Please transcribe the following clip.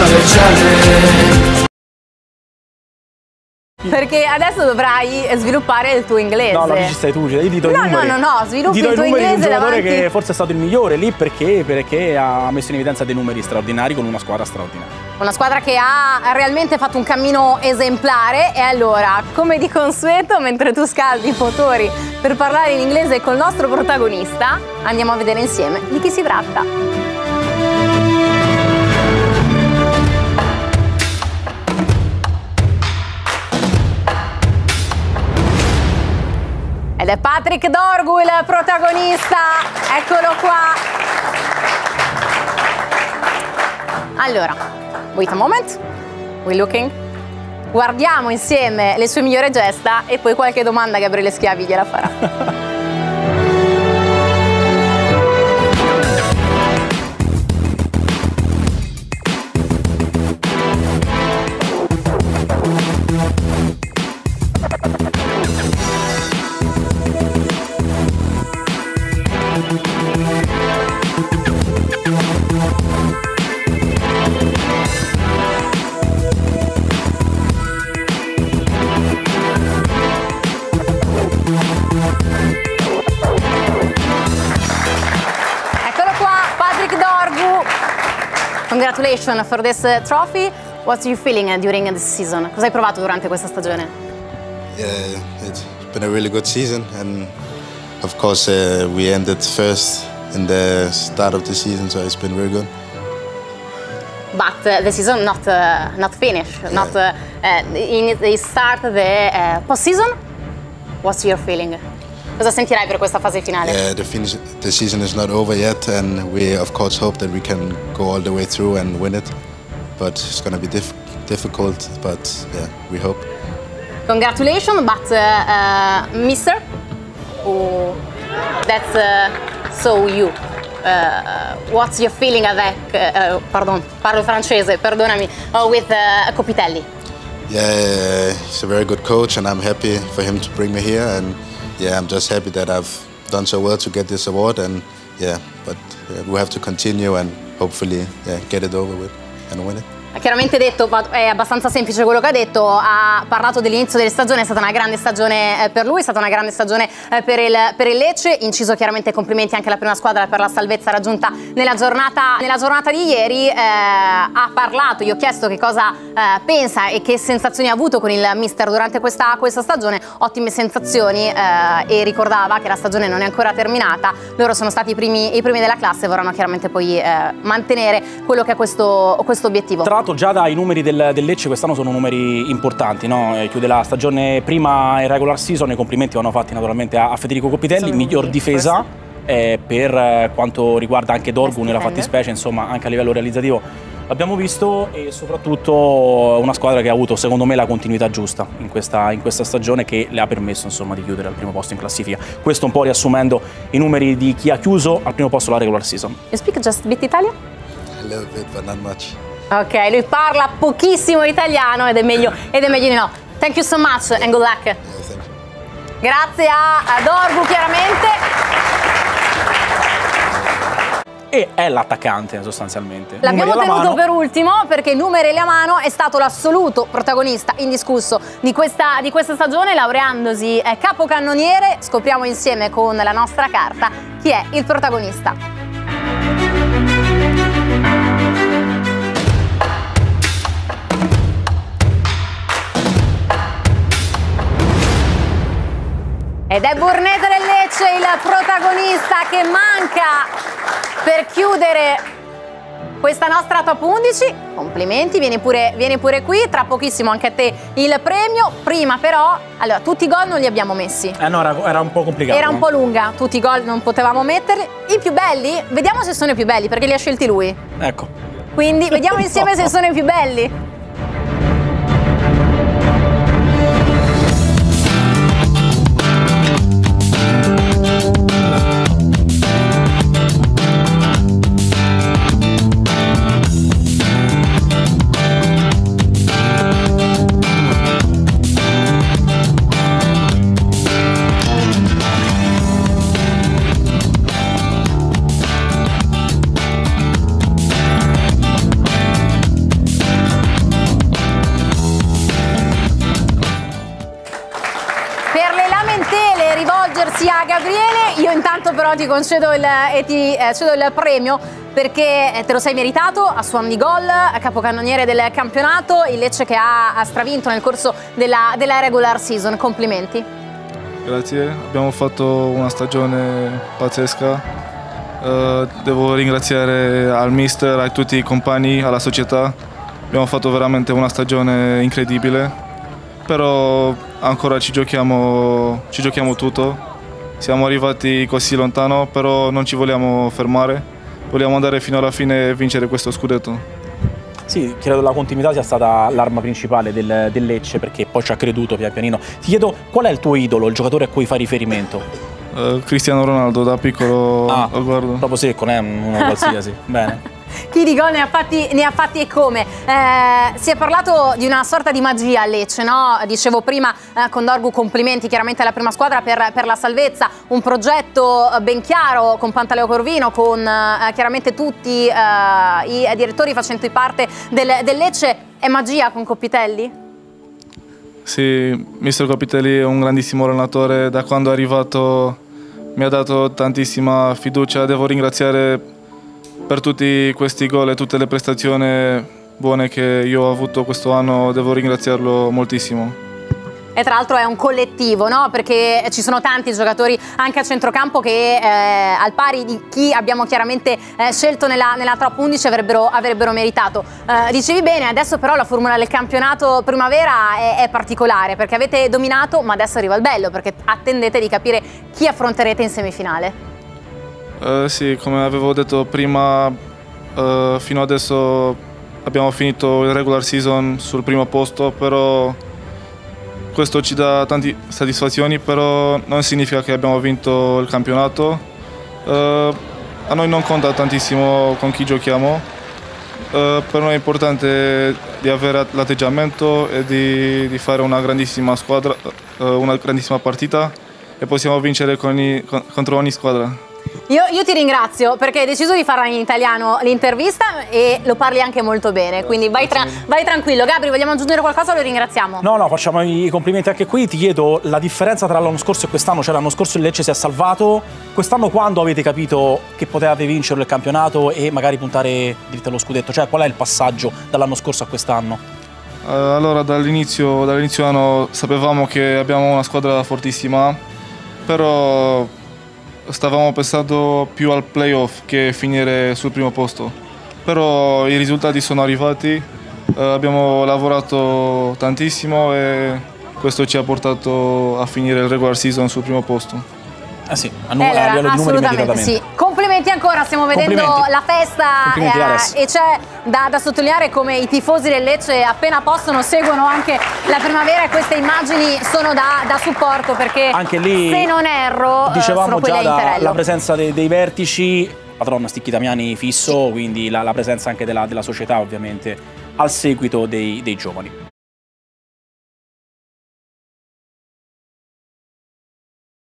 del genere. Perché adesso dovrai sviluppare il tuo inglese. No, ci stai tu, io ti do i numeri. No, sviluppi il tuo numeri inglese di un giocatore davanti. che forse è stato il migliore lì perché ha messo in evidenza dei numeri straordinari con una squadra straordinaria. Una squadra che ha realmente fatto un cammino esemplare. E allora, come di consueto, mentre tu scaldi i motori per parlare in inglese col nostro protagonista, andiamo a vedere insieme di chi si tratta. Ed è Patrick Dorgu il protagonista, eccolo qua. Allora, wait a moment, we're looking. Guardiamo insieme le sue migliori gesta e poi qualche domanda Gabriele Schiavi gliela farà. Congratulations for this trophy. What's your feeling during this season? Cosa hai provato durante questa stagione? Yeah, it's been a really good season, and of course we ended first in the start of the season, so it's been very good. But the season not finished, yeah. Not in the start the post-season. What's your feeling? Cosa sentirai per questa fase finale? Yeah, the season is not over yet, and we of course hope that we can go all the way through and win it. But it's going to be difficult, but yeah, we hope. Congratulations, but Mister, that's so you. What's your feeling avec, pardon, parlo francese, perdonami, with Copitelli? Yeah, he's a very good coach, and I'm happy for him to bring me here, and yeah, I'm just happy that I've done so well to get this award, and yeah, but we have to continue and hopefully get it over with and win it. Ha chiaramente detto, è abbastanza semplice quello che ha detto, ha parlato dell'inizio della stagione, è stata una grande stagione per lui, è stata una grande stagione per il Lecce, inciso chiaramente complimenti anche alla prima squadra per la salvezza raggiunta nella giornata di ieri, ha parlato, gli ho chiesto che cosa pensa e che sensazioni ha avuto con il mister durante questa stagione, ottime sensazioni e ricordava che la stagione non è ancora terminata, loro sono stati i primi della classe e vorranno chiaramente poi mantenere quello che è questo obiettivo. Tra l'altro già dai numeri del Lecce quest'anno sono numeri importanti, no? Chiude la stagione prima in regular season, i complimenti vanno fatti naturalmente a Federico Copitelli, miglior difesa per quanto riguarda anche Dorgu nella fattispecie, insomma anche a livello realizzativo l'abbiamo visto, e soprattutto una squadra che ha avuto secondo me la continuità giusta in questa stagione, che le ha permesso insomma di chiudere al primo posto in classifica. Questo un po' riassumendo i numeri di chi ha chiuso al primo posto la regular season. You speak just a bit Italian? A little bit, but not much. Ok, lui parla pochissimo italiano ed è meglio di no. Thank you so much and good luck. Yeah, thank you. Grazie a Dorgu chiaramente. E è l'attaccante sostanzialmente. L'abbiamo tenuto per ultimo perché numeri a mano è stato l'assoluto protagonista indiscusso di questa stagione, laureandosi capocannoniere. Scopriamo insieme con la nostra carta chi è il protagonista. Ed è Burnete del Lecce il protagonista che manca per chiudere questa nostra top 11. Complimenti, vieni pure qui, tra pochissimo anche a te il premio. Prima però, allora, tutti i gol non li abbiamo messi. No, era un po' complicato. Era un po' lunga, tutti i gol non potevamo metterli. I più belli? Vediamo se sono i più belli, perché li ha scelti lui. Ecco. Quindi vediamo insieme se sono i più belli. sia Gabriele. Io intanto però ti concedo ti cedo il premio perché te lo sei meritato a suon di gol, capocannoniere del campionato, il Lecce che ha stravinto nel corso della regular season. Complimenti. Grazie, abbiamo fatto una stagione pazzesca. Devo ringraziare al mister, a tutti i compagni, alla società. Abbiamo fatto veramente una stagione incredibile, però ancora ci giochiamo tutto. Siamo arrivati così lontano, però non ci vogliamo fermare. Vogliamo andare fino alla fine e vincere questo scudetto. Sì, credo la continuità sia stata l'arma principale del Lecce, perché poi ci ha creduto pian pianino. Ti chiedo, qual è il tuo idolo, il giocatore a cui fai riferimento? Cristiano Ronaldo, da piccolo lo guardo. Proprio secco, non è uno qualsiasi. Bene. Chi di gol ne ha fatti e come. Si è parlato di una sorta di magia a Lecce, no? Dicevo prima con Dorgu, complimenti chiaramente alla prima squadra per la salvezza, un progetto ben chiaro con Pantaleo Corvino, con chiaramente tutti i direttori facenti parte del Lecce. È magia con Coppitelli? Sì, mister Coppitelli è un grandissimo allenatore. Da quando è arrivato mi ha dato tantissima fiducia. Devo ringraziare per tutti questi gol e tutte le prestazioni buone che io ho avuto questo anno. Devo ringraziarlo moltissimo. E tra l'altro è un collettivo, no? Perché ci sono tanti giocatori anche a centrocampo che al pari di chi abbiamo chiaramente scelto nella top 11 avrebbero meritato. Dicevi bene, adesso però la formula del campionato primavera è particolare perché avete dominato, ma adesso arriva il bello perché attendete di capire chi affronterete in semifinale. Sì, come avevo detto prima, fino adesso abbiamo finito il regular season sul primo posto, però questo ci dà tante soddisfazioni, però non significa che abbiamo vinto il campionato. A noi non conta tantissimo con chi giochiamo, per noi è importante di avere l'atteggiamento e di fare una grandissima squadra, una grandissima partita e possiamo vincere contro ogni squadra. Io ti ringrazio perché hai deciso di farla in italiano l'intervista e lo parli anche molto bene, quindi vai tranquillo. Gabri, vogliamo aggiungere qualcosa o lo ringraziamo? No, facciamo i complimenti anche qui. Ti chiedo la differenza tra l'anno scorso e quest'anno, cioè l'anno scorso il Lecce si è salvato, quest'anno quando avete capito che potevate vincere il campionato e magari puntare dritto allo scudetto? Cioè qual è il passaggio dall'anno scorso a quest'anno? Allora dall'inizio anno sapevamo che abbiamo una squadra fortissima, però stavamo pensando più al playoff che finire sul primo posto, però i risultati sono arrivati, abbiamo lavorato tantissimo e questo ci ha portato a finire il regular season sul primo posto. Sì, a livello di numeri immediatamente. Sì. Complimenti ancora, stiamo vedendo la festa e c'è da sottolineare come i tifosi del Lecce appena possono seguono anche la primavera e queste immagini sono da supporto perché anche lì, se non erro dicevamo sono quelle già la presenza dei vertici, Patron Sticchi Damiani fisso, quindi la presenza anche della società ovviamente al seguito dei giovani.